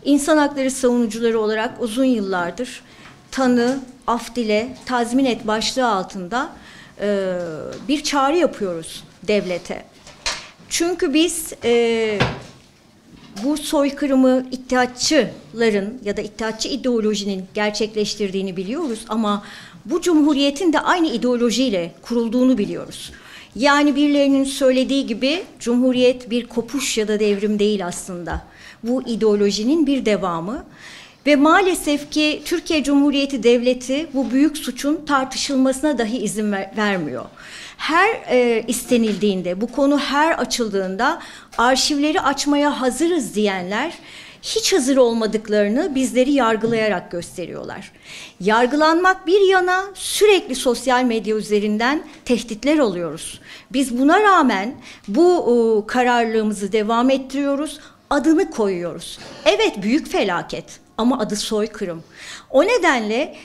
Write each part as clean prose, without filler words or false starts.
İnsan hakları savunucuları olarak uzun yıllardır tanı, af dile, tazmin et başlığı altında bir çağrı yapıyoruz devlete. Çünkü biz bu soykırımı iddiatçıların ya da iddiatçı ideolojinin gerçekleştirdiğini biliyoruz ama bu cumhuriyetin de aynı ideolojiyle kurulduğunu biliyoruz. Yani birilerinin söylediği gibi cumhuriyet bir kopuş ya da devrim değil aslında. Bu ideolojinin bir devamı. Ve maalesef ki Türkiye Cumhuriyeti Devleti bu büyük suçun tartışılmasına dahi izin vermiyor. Her istenildiğinde, bu konu her açıldığında arşivleri açmaya hazırız diyenler hiç hazır olmadıklarını bizleri yargılayarak gösteriyorlar. Yargılanmak bir yana sürekli sosyal medya üzerinden tehditler alıyoruz. Biz buna rağmen bu kararlılığımızı devam ettiriyoruz, adını koyuyoruz. Evet, büyük felaket ama adı soykırım. O nedenle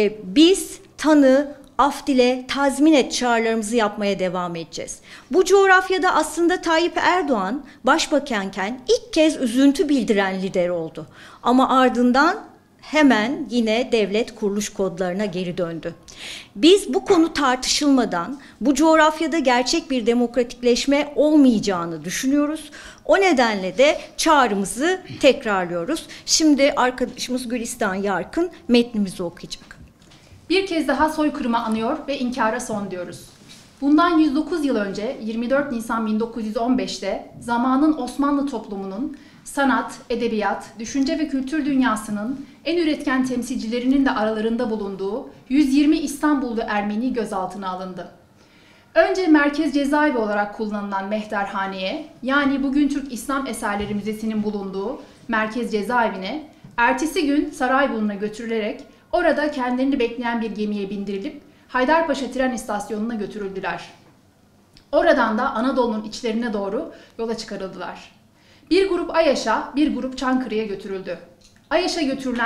biz tanı, af dile, tazmin et çağrılarımızı yapmaya devam edeceğiz. Bu coğrafyada aslında Tayyip Erdoğan başbakanken ilk kez üzüntü bildiren lider oldu. Ama ardından hemen yine devlet kuruluş kodlarına geri döndü. Biz bu konu tartışılmadan bu coğrafyada gerçek bir demokratikleşme olmayacağını düşünüyoruz. O nedenle de çağrımızı tekrarlıyoruz. Şimdi arkadaşımız Gülistan Yarkın metnimizi okuyacak. Bir kez daha soykırımı anıyor ve inkara son diyoruz. Bundan 109 yıl önce 24 Nisan 1915'te zamanın Osmanlı toplumunun sanat, edebiyat, düşünce ve kültür dünyasının en üretken temsilcilerinin de aralarında bulunduğu 120 İstanbullu Ermeni gözaltına alındı. Önce Merkez Cezaevi olarak kullanılan Mehterhane'ye, yani bugün Türk İslam Eserleri Müzesi'nin bulunduğu Merkez Cezaevine, ertesi gün Sarayburnu'na götürülerek orada kendilerini bekleyen bir gemiye bindirilip Haydarpaşa tren istasyonuna götürüldüler. Oradan da Anadolu'nun içlerine doğru yola çıkarıldılar. Bir grup Ayaş'a, bir grup Çankırı'ya götürüldü. Ayaş'a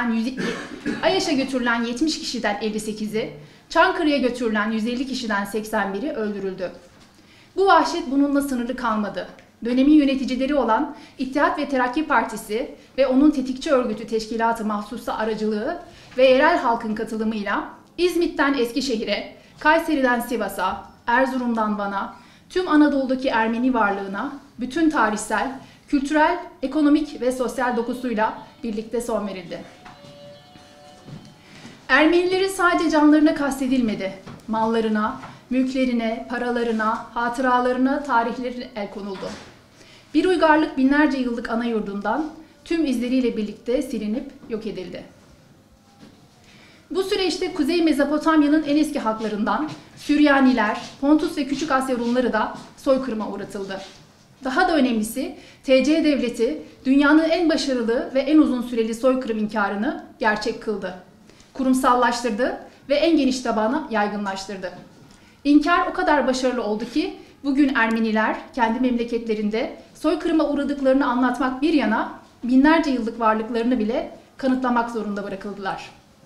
götürülen 70 kişiden 58'i, Çankırı'ya götürülen 150 kişiden 81'i öldürüldü. Bu vahşet bununla sınırlı kalmadı. Dönemin yöneticileri olan İttihat ve Terakki Partisi ve onun tetikçi örgütü Teşkilat-ı Mahsusa aracılığı ve yerel halkın katılımıyla İzmit'ten Eskişehir'e, Kayseri'den Sivas'a, Erzurum'dan Van'a, tüm Anadolu'daki Ermeni varlığına, bütün tarihsel, kültürel, ekonomik ve sosyal dokusuyla birlikte son verildi. Ermenilerin sadece canlarına kastedilmedi, mallarına, mülklerine, paralarına, hatıralarına, tarihlerine el konuldu. Bir uygarlık binlerce yıllık ana yurdundan tüm izleriyle birlikte silinip yok edildi. Bu süreçte Kuzey Mezopotamya'nın en eski halklarından Süryaniler, Pontus ve Küçük Asya Rumları da soykırıma uğratıldı. Daha da önemlisi TC Devleti dünyanın en başarılı ve en uzun süreli soykırım inkarını gerçek kıldı. Kurumsallaştırdı ve en geniş tabana yaygınlaştırdı. İnkar o kadar başarılı oldu ki bugün Ermeniler kendi memleketlerinde soykırıma uğradıklarını anlatmak bir yana binlerce yıllık varlıklarını bile kanıtlamak zorunda bırakıldılar.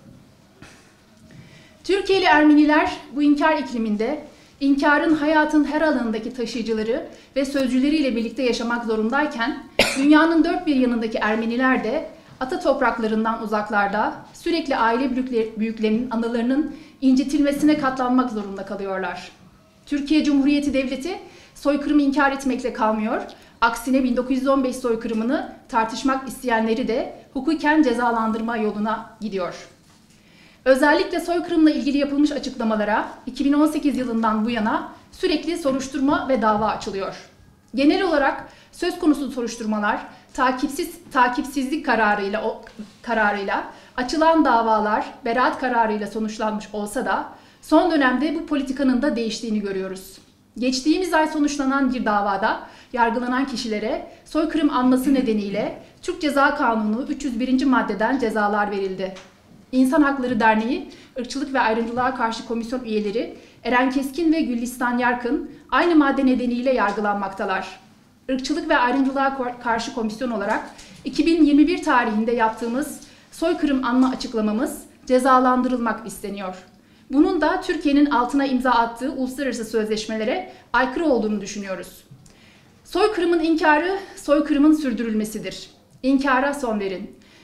Türkiye'li Ermeniler bu inkar ikliminde inkarın hayatın her alanındaki taşıyıcıları ve sözcüleriyle birlikte yaşamak zorundayken dünyanın dört bir yanındaki Ermeniler de ata topraklarından uzaklarda sürekli aile büyüklerinin anılarının incitilmesine katlanmak zorunda kalıyorlar. Türkiye Cumhuriyeti Devleti soykırımı inkar etmekle kalmıyor, aksine 1915 soykırımını tartışmak isteyenleri de hukuken cezalandırma yoluna gidiyor. Özellikle soykırımla ilgili yapılmış açıklamalara 2018 yılından bu yana sürekli soruşturma ve dava açılıyor. Genel olarak söz konusu soruşturmalar takipsizlik kararıyla açılan davalar beraat kararıyla sonuçlanmış olsa da son dönemde bu politikanın da değiştiğini görüyoruz. Geçtiğimiz ay sonuçlanan bir davada yargılanan kişilere soykırım anması nedeniyle Türk Ceza Kanunu 301. maddeden cezalar verildi. İnsan Hakları Derneği, Irkçılık ve Ayrımcılığa Karşı Komisyon üyeleri Eren Keskin ve Gülistan Yarkın aynı madde nedeniyle yargılanmaktalar. Irkçılık ve Ayrımcılığa Karşı Komisyon olarak 2021 tarihinde yaptığımız soykırım anma açıklamamız cezalandırılmak isteniyor. Bunun da Türkiye'nin altına imza attığı uluslararası sözleşmelere aykırı olduğunu düşünüyoruz. Soykırımın inkarı, soykırımın sürdürülmesidir. İnkara son verin.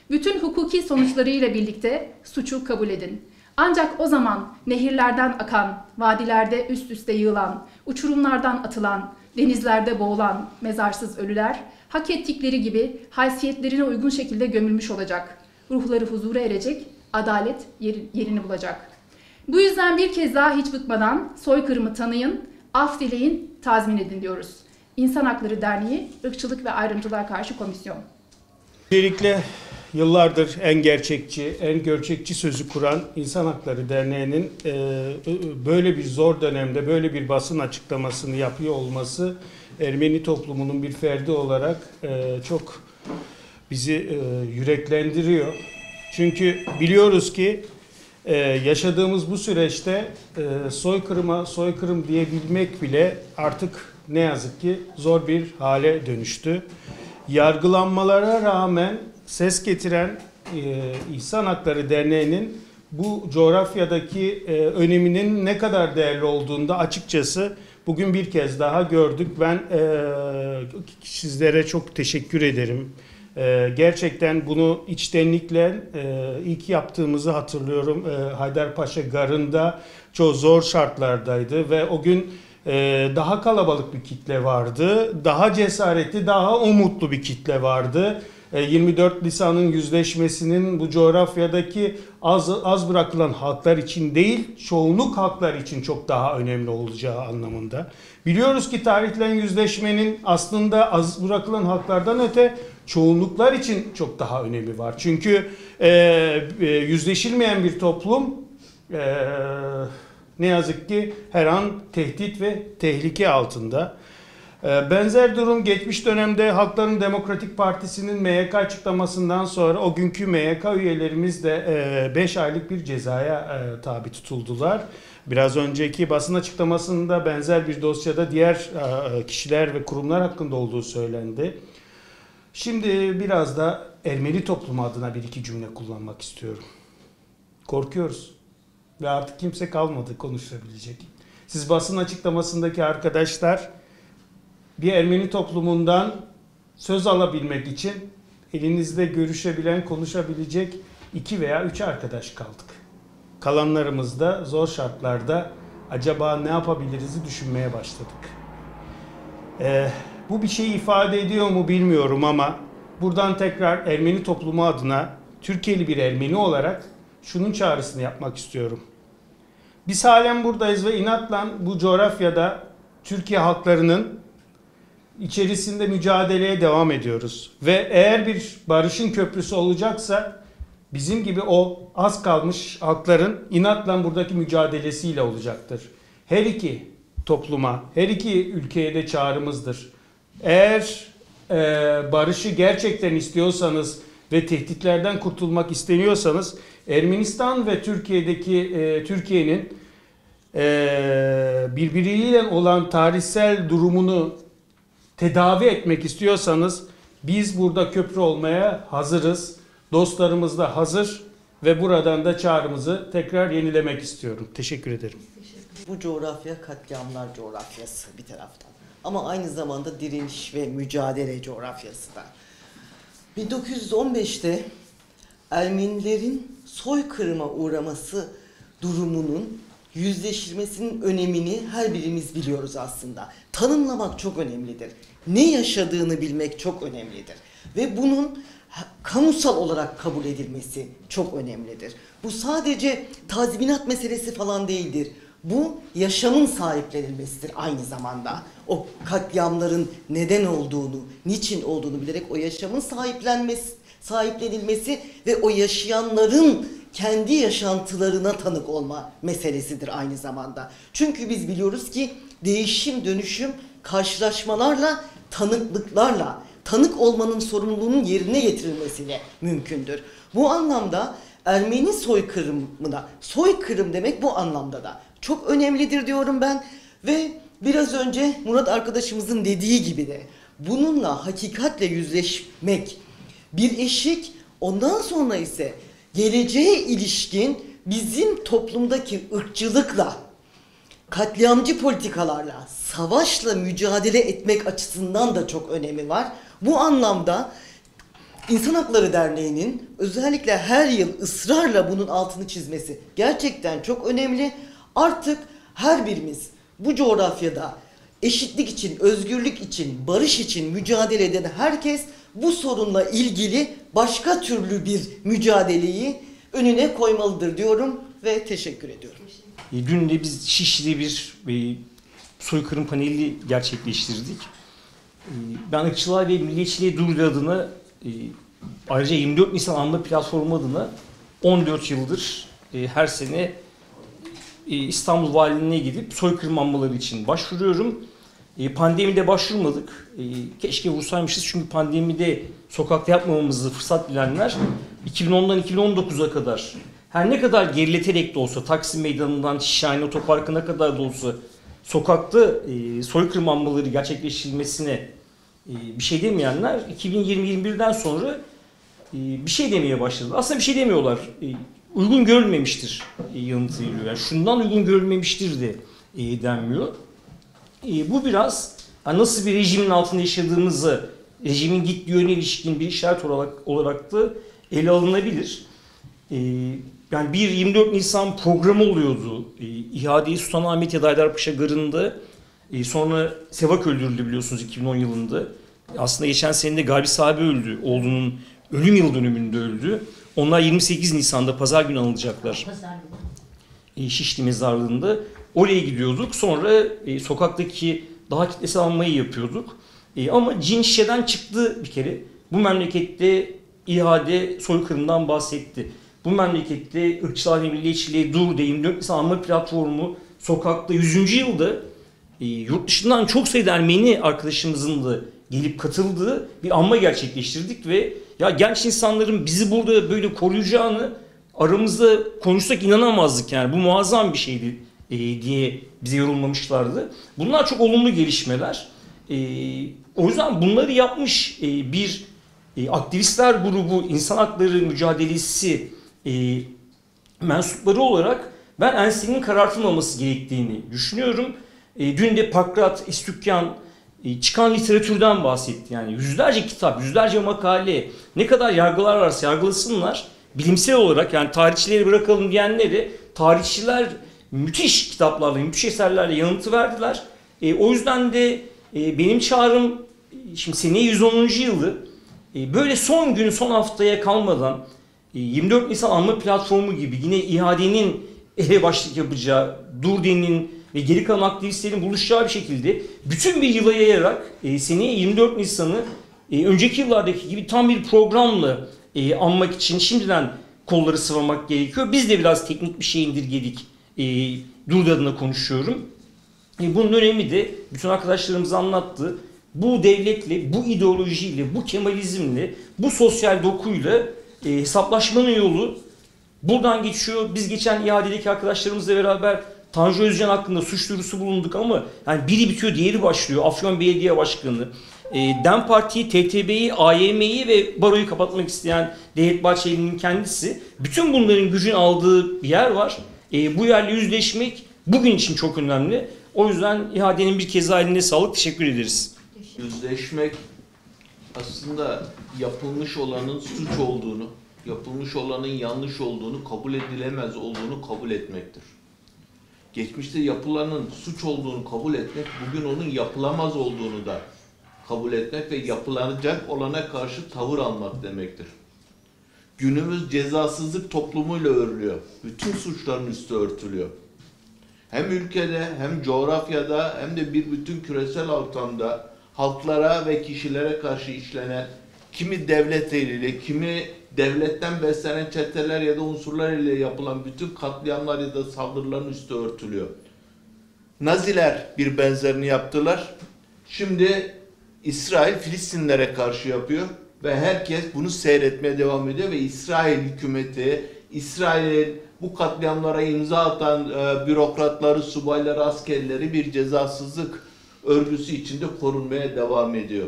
Bütün hukuki sonuçlarıyla birlikte suçu kabul edin. Ancak o zaman nehirlerden akan, vadilerde üst üste yığılan, uçurumlardan atılan, denizlerde boğulan mezarsız ölüler, hak ettikleri gibi haysiyetlerine uygun şekilde gömülmüş olacak. Ruhları huzura erecek, adalet yerini bulacak. Bu yüzden bir kez daha hiç bıkmadan soykırımı tanıyın, af dileyin, tazmin edin diyoruz. İnsan Hakları Derneği, Irkçılık ve Ayrımcılığa Karşı Komisyon. Öncelikle yıllardır en gerçekçi sözü kuran İnsan Hakları Derneği'nin böyle bir zor dönemde böyle bir basın açıklamasını yapıyor olması Ermeni toplumunun bir ferdi olarak çok bizi yüreklendiriyor. Çünkü biliyoruz ki yaşadığımız bu süreçte soykırım diyebilmek bile artık ne yazık ki zor bir hale dönüştü. Yargılanmalara rağmen ses getiren İnsan Hakları Derneği'nin bu coğrafyadaki öneminin ne kadar değerli olduğunu da açıkçası bugün bir kez daha gördük. Ben sizlere çok teşekkür ederim. Gerçekten bunu içtenlikle ilk yaptığımızı hatırlıyorum. Haydarpaşa Garı'nda çok zor şartlardaydı ve o gün daha kalabalık bir kitle vardı. Daha cesaretli, daha umutlu bir kitle vardı. 24 Nisan'ın yüzleşmesinin bu coğrafyadaki az bırakılan halklar için değil, çoğunluk halklar için çok daha önemli olacağı anlamında. Biliyoruz ki tarihlenen yüzleşmenin aslında az bırakılan halklardan öte çoğunluklar için çok daha önemi var. Çünkü yüzleşilmeyen bir toplum ne yazık ki her an tehdit ve tehlike altında. Benzer durum geçmiş dönemde Halkların Demokratik Partisi'nin MYK açıklamasından sonra o günkü MYK üyelerimiz de 5 aylık bir cezaya tabi tutuldular. Biraz önceki basın açıklamasında benzer bir dosyada diğer kişiler ve kurumlar hakkında olduğu söylendi. Şimdi biraz da Ermeni toplumu adına bir iki cümle kullanmak istiyorum. Korkuyoruz ve artık kimse kalmadı konuşabilecek. Siz basın açıklamasındaki arkadaşlar bir Ermeni toplumundan söz alabilmek için elinizde görüşebilen, konuşabilecek 2 veya 3 arkadaş kaldık. Kalanlarımız da zor şartlarda acaba ne yapabiliriz'i düşünmeye başladık. Bu bir şey ifade ediyor mu bilmiyorum ama buradan tekrar Ermeni toplumu adına Türkiye'li bir Ermeni olarak şunun çağrısını yapmak istiyorum. Biz halen buradayız ve inatla bu coğrafyada Türkiye halklarının içerisinde mücadeleye devam ediyoruz. Ve eğer bir barışın köprüsü olacaksa bizim gibi o az kalmış halkların inatla buradaki mücadelesiyle olacaktır. Her iki topluma, her iki ülkeye de çağrımızdır. Eğer barışı gerçekten istiyorsanız ve tehditlerden kurtulmak isteniyorsanız Ermenistan ve Türkiye'nin birbiriyle olan tarihsel durumunu tedavi etmek istiyorsanız biz burada köprü olmaya hazırız. Dostlarımız da hazır ve buradan da çağrımızı tekrar yenilemek istiyorum. Teşekkür ederim. Bu coğrafya katliamlar coğrafyası bir taraftan. Ama aynı zamanda direniş ve mücadele coğrafyası da. 1915'te Ermenilerin soykırıma uğraması durumunun yüzleşilmesinin önemini her birimiz biliyoruz aslında. Tanımlamak çok önemlidir. Ne yaşadığını bilmek çok önemlidir. Ve bunun kamusal olarak kabul edilmesi çok önemlidir. Bu sadece tazminat meselesi falan değildir. Bu yaşamın sahiplenilmesidir aynı zamanda. O katliamların neden olduğunu, niçin olduğunu bilerek o yaşamın sahiplenilmesi ve o yaşayanların kendi yaşantılarına tanık olma meselesidir aynı zamanda. Çünkü biz biliyoruz ki değişim, dönüşüm karşılaşmalarla, tanıklıklarla, tanık olmanın sorumluluğunun yerine getirilmesiyle mümkündür. Bu anlamda Ermeni soykırımına, soykırım demek bu anlamda da çok önemlidir diyorum ben. Ve biraz önce Murat arkadaşımızın dediği gibi de bununla, hakikatle yüzleşmek bir eşik, ondan sonra ise geleceğe ilişkin bizim toplumdaki ırkçılıkla, katliamcı politikalarla, savaşla mücadele etmek açısından da çok önemi var. Bu anlamda İnsan Hakları Derneği'nin özellikle her yıl ısrarla bunun altını çizmesi gerçekten çok önemli. Artık her birimiz bu coğrafyada eşitlik için, özgürlük için, barış için mücadele eden herkes bu sorunla ilgili başka türlü bir mücadeleyi önüne koymalıdır diyorum ve teşekkür ediyorum. Dün de biz Şişli'de bir soykırım paneli gerçekleştirdik. Ben ırkçılığa ve milliyetçiliğe dur adına ayrıca 24 Nisan Anma Platformu adına 14 yıldır her sene İstanbul Valiliğine gidip soykırım anmaları için başvuruyorum. Pandemide başvurmadık. Keşke vursaymışız çünkü pandemide sokakta yapmamamızı fırsat bilenler 2010'dan 2019'a kadar her ne kadar gerileterek de olsa Taksim Meydanı'ndan Şişhane Otoparkı'na kadar da olsa sokakta soykırım anmaları gerçekleştirilmesine bir şey demeyenler 2020-21'den sonra bir şey demeye başladı. Aslında bir şey demiyorlar. Uygun görülmemiştir yanıtı geliyor. Yani şundan uygun görülmemiştir de denmiyor. Bu biraz nasıl bir rejimin altında yaşadığımızı, rejimin gittiği yöne ilişkin bir işaret olarak da ele alınabilir. Yani bir 24 Nisan programı oluyordu. İhadeyi Sultanahmet ya da Haydarpaşa Garı'nda. Sonra Sevak öldürüldü biliyorsunuz 2010 yılında. Aslında geçen sene de Galip Sahabe öldü. Oğlunun ölüm yıl dönümünde öldü. Onlar 28 Nisan'da pazar günü anılacaklar. Şişli mezarlığında. Oraya gidiyorduk. Sonra sokaktaki daha kitlesel anmayı yapıyorduk. Ama cin şişeden çıktı bir kere. Bu memlekette ihade soykırımdan bahsetti. Bu memlekette ırkçılığa ve milliyetçiliğe dur de 24 Nisan Anma Platformu sokakta 100. yılda yurt dışından çok sayıda Ermeni arkadaşımızın da gelip katıldığı bir anma gerçekleştirdik ve ya genç insanların bizi burada böyle koruyacağını aramızda konuşsak inanamazdık yani bu muazzam bir şeydi diye bize yorumlamışlardı. Bunlar çok olumlu gelişmeler. O yüzden bunları yapmış bir aktivistler grubu, insan hakları mücadelesi mensupları olarak ben ensenin karartılmaması gerektiğini düşünüyorum. Dün de Pakrat, İstükyan çıkan literatürden bahsetti. Yani yüzlerce kitap, yüzlerce makale, ne kadar yargılar varsa yargılasınlar. Bilimsel olarak yani tarihçileri bırakalım diyenleri tarihçiler müthiş kitaplarla, müthiş eserlerle yanıtı verdiler. O yüzden de benim çağrım şimdi seneye 110. yılı böyle son gün, son haftaya kalmadan 24 Nisan Anma Platformu gibi yine ihadenin ele başlık yapacağı, Durde'nin ve geri kalan aktivistlerin buluşacağı bir şekilde bütün bir yıla yayarak seneye 24 Nisan'ı önceki yıllardaki gibi tam bir programla anmak için şimdiden kolları sıvamak gerekiyor. Biz de biraz teknik bir şey indirgedik. Durde adına konuşuyorum. Bunun önemi de bütün arkadaşlarımız anlattı. Bu devletle, bu ideolojiyle, bu Kemalizmle, bu sosyal dokuyla hesaplaşmanın yolu buradan geçiyor. Biz geçen iadedeki arkadaşlarımızla beraber Tanju Özcan hakkında suç duyurusu bulunduk ama yani biri bitiyor diğeri başlıyor. Afyon Belediye Başkanı, DEM Parti'yi, TTB'yi, AYM'yi ve Baro'yu kapatmak isteyen Devlet Bahçeli'nin kendisi. Bütün bunların gücün aldığı bir yer var. Bu yerle yüzleşmek bugün için çok önemli. O yüzden ihadenin bir kez daha eline sağlık. Teşekkür ederiz. Yüzleşmek aslında yapılmış olanın suç olduğunu, yapılmış olanın yanlış olduğunu, kabul edilemez olduğunu kabul etmektir. Geçmişte yapılanın suç olduğunu kabul etmek, bugün onun yapılamaz olduğunu da kabul etmek ve yapılacak olana karşı tavır almak demektir. Günümüz cezasızlık toplumuyla örülüyor. Bütün suçların üstü örtülüyor. Hem ülkede, hem coğrafyada, hem de bir bütün küresel ortamda halklara ve kişilere karşı işlenen kimi devlet eliyle, kimi devletten beslenen çeteler ya da unsurlar ile yapılan bütün katliamlar ya da saldırıların üstü örtülüyor. Naziler bir benzerini yaptılar. Şimdi İsrail Filistinlere karşı yapıyor ve herkes bunu seyretmeye devam ediyor ve İsrail hükümeti, İsrail'in bu katliamlara imza atan bürokratları, subayları, askerleri bir cezasızlık örgüsü içinde korunmaya devam ediyor.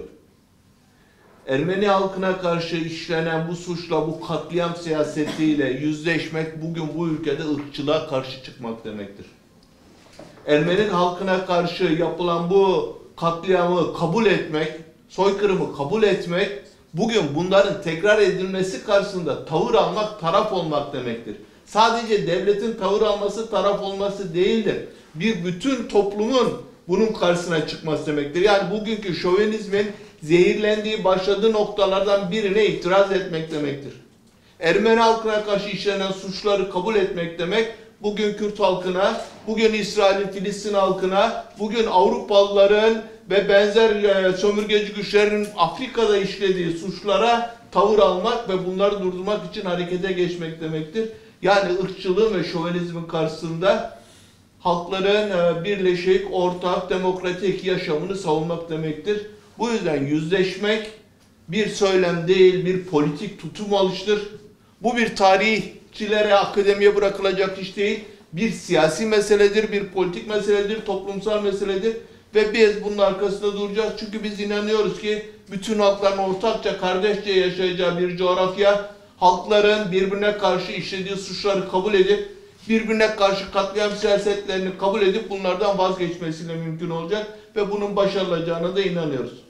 Ermeni halkına karşı işlenen bu suçla, bu katliam siyasetiyle yüzleşmek bugün bu ülkede ırkçılığa karşı çıkmak demektir. Ermeni halkına karşı yapılan bu katliamı kabul etmek, soykırımı kabul etmek Bugün bunların tekrar edilmesi karşısında tavır almak, taraf olmak demektir. Sadece devletin tavır alması, taraf olması değildir. Bir bütün toplumun bunun karşısına çıkması demektir. Yani bugünkü şovenizmin zehirlendiği, başladığı noktalardan birine itiraz etmek demektir. Ermeni halkına karşı işlenen suçları kabul etmek demek, bugün Kürt halkına, bugün İsrail'in Filistin halkına, bugün Avrupalıların ve benzer sömürgeci güçlerin Afrika'da işlediği suçlara tavır almak ve bunları durdurmak için harekete geçmek demektir. Yani ırkçılığın ve şovenizmin karşısında halkların birleşik, ortak, demokratik yaşamını savunmak demektir. Bu yüzden yüzleşmek bir söylem değil, bir politik tutum alıştır. Bu bir tarihçilere, akademiye bırakılacak iş değil. Bir siyasi meseledir, bir politik meseledir, toplumsal meseledir. Ve biz bunun arkasında duracağız. Çünkü biz inanıyoruz ki bütün halkların ortakça, kardeşçe yaşayacağı bir coğrafya, halkların birbirine karşı işlediği suçları kabul edip, birbirine karşı katliam siyasetlerini kabul edip bunlardan vazgeçmesiyle mümkün olacak ve bunun başarılacağına da inanıyoruz.